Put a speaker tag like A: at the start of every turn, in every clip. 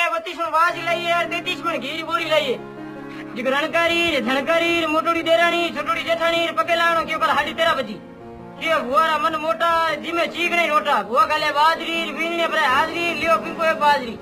A: 32 मन बाज लाइए यार 33 मन घी बोरी लाइए जिक रणकारी धनकारी मोटोड़ी देरानी छोटोड़ी जेठानी पकेलानो के पर 13:30 बजी ये बुआरा मन मोटा जिमे चीक नहीं नोटा बुआ गले बाजरी बीनने पर हाजरी लियो पिंको एक बाजरी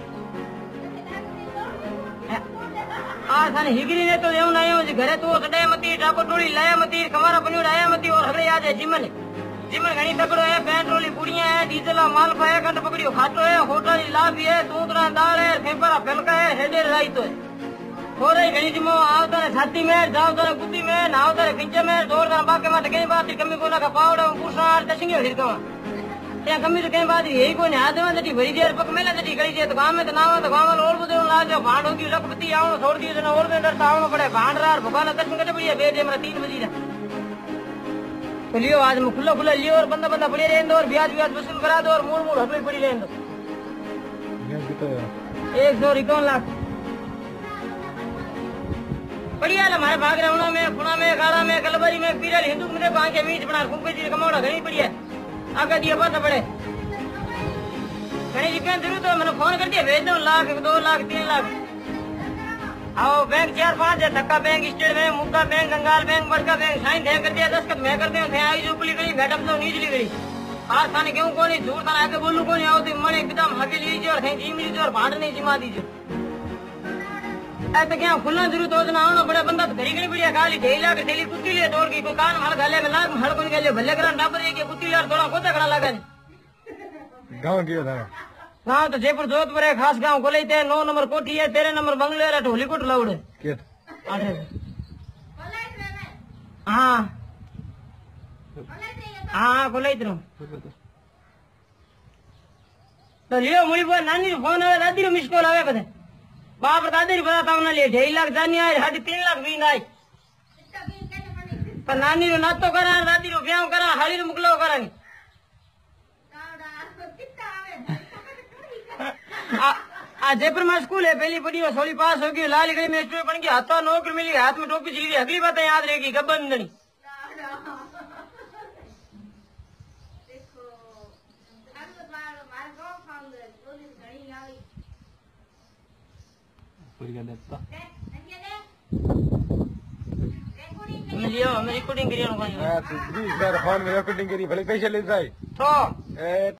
A: आ थाने हिगरी ने तो एवं आयो जे घरे तो सडे मती टाको टोली लाया मती खमारा पनियोड़ आया मती और हगड़े याद है जिमन जिमन घणी तकड़ो है पेट्रोली पुड़िया है डीजल माल पाया कंट पकड़ियो खाटो है होटल लाभी है तूतरा दाल है फेफड़ा फलका है हेडे राई तो है थोड़े घणी जिमो आवता ने छाती में जावता ने गुद्दी में नावता ने पिंचे में दौड़ता ने बाके माटे कई बात कमी कोना का पावड़ा पुरसा टसिंगे हिरकवा त्या कमी तो कई बात यही कोने हाथ में जटी भरी देर पक मेला जटी गई जे तो गांव में तो नावा तो गांव वाला और बुदे ला जो भांड होगी लखपति आवो छोड़ दियो जना और अंदर आवो पड़े भांडरार भगवान दर्शन करते बढ़िया बेटे हमरा 3 बजे तो लियो आज में खुला खुला लियो और बंदा बंदा पड़े रहन दो और ब्याज ब्याज वसूल करा दो और मूल मूल हटवे पड़ी रहन दो 151 लाख बढ़िया है हमारे भाग रहा में पुणा में गाड़ा में कलबरी में पीरल हिंदू में देखो आंखें बीच बना कुंपे जी कमाड़ा घनी बढ़िया आगे दिया पता पड़े घनी रुपया जरूर तो मैंने फोन कर दिया भेज दो 1 लाख 2 लाख 3 लाख आओ बैंक 4-5 है धक्का बैंक स्टेट बैंक मुक्का बैंक गंगाल बैंक बड़का बैंक साइन थे कर दिया 10 कद मैं कर दे आई जो पुली गई मैडम तो नीचली गई आज थाने क्यों कोनी झूठ थाने आके बोलू कोनी आओ तो मन एकदम हके लीजिए और कहीं जी मिली और भाड़ नहीं जिमा दीजिए ऐसे क्या खुलना जरूर तो ना आओ ना बड़ा बंदा तो घड़ी घड़ी बढ़िया गाली ढेला के ढेली कुत्ती ले दौड़ की कोई कान हड़ गाले में लाग हड़ कोनी के भले करा डाबर एक कुत्ती ले थोड़ा कोता खड़ा लगा
B: गांव की था
A: गांव तो जयपुर जोधपुर है खास गांव गोले थे 9 नंबर कोठी है 13 नंबर बंगले है ढोली कोट लाउड
B: के
A: हां हां गोले इतरो तो लियो मुड़ी पर नानी फोन आवे दादी रो मिस कॉल आवे बदे बाप दादी रो बताता ना ले 2.5 लाख जानी आए 3.5 लाख बीन आई पर नानी रो नातो करा दादी रो ब्याह करा हाली रो मुकलो करा आ जयपुर में स्कूल है पहली पढ़ी और सोली पास होगी लाल गली में स्टूडेंट बन गया हाथों नौकरी मिली हाथ में टोपी चली गई अगली बात याद रहेगी गब्बंदनी लियो मैं रिकॉर्डिंग करियो ना
B: 20 बार फोन में रिकॉर्डिंग करी भले पैसे ले जाए
A: तो